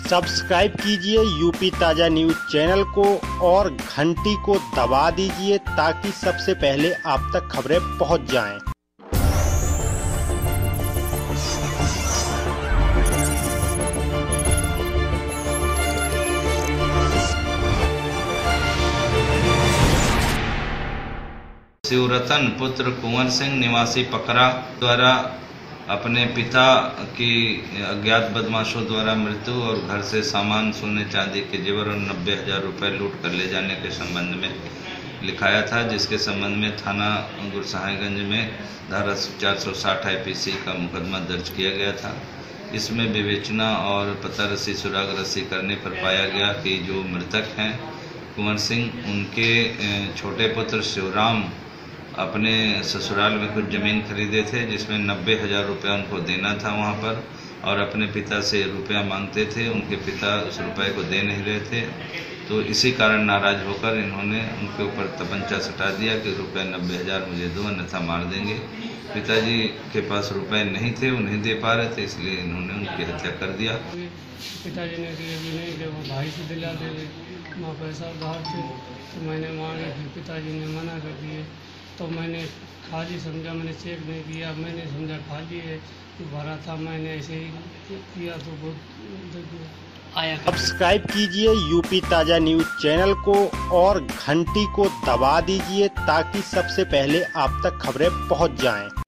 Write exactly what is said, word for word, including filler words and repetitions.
Subscribe कीजिए UP ताजा news channel को और घंटी को दबा दीजिए ताकि सबसे पहले आप तक खबरें पहुंच जाएं। शिवरतन पुत्र कुंवर सिंह निवासी पकरा द्वारा अपने पिता की अज्ञात बदमाशों द्वारा मृत्यु और घर से सामान सोने चांदी के जेवर और नब्बे हजार रुपये लूट कर ले जाने के संबंध में लिखाया था, जिसके संबंध में थाना गुरसाहिबगंज में धारा चार सौ साठ आई पी सी का मुकदमा दर्ज किया गया था। इसमें विवेचना और पता रसी सुराग रसी करने पर पाया गया कि जो मृतक हैं कुंवर सिंह, उनके छोटे पुत्र शिवराम अपने ससुराल में कुछ ज़मीन खरीदे थे जिसमें नब्बे हज़ार रुपया उनको देना था वहाँ पर, और अपने पिता से रुपया मांगते थे। उनके पिता उस रुपये को दे नहीं रहे थे, तो इसी कारण नाराज़ होकर इन्होंने उनके ऊपर तपंचा सटा दिया कि रुपये नब्बे हज़ार मुझे दो अन्यथा मार देंगे। पिताजी के पास रुपए नहीं थे, वो नहीं दे पा रहे थे, इसलिए इन्होंने उनकी हत्या कर दिया। पिताजी ने दिए भी नहीं दे, वो भाई से दिला दे, माँ पैसा बाहर थे तो मैंने मांगे, फिर पिताजी ने मना कर दिए तो मैंने खाली समझा, मैंने चेक नहीं किया, मैंने समझा खाली है तो भरा था, मैंने ऐसे ही किया तो बहुत आया। सब्सक्राइब कीजिए यूपी ताजा न्यूज चैनल को और घंटी को दबा दीजिए ताकि सबसे पहले आप तक खबरें पहुंच जाएं।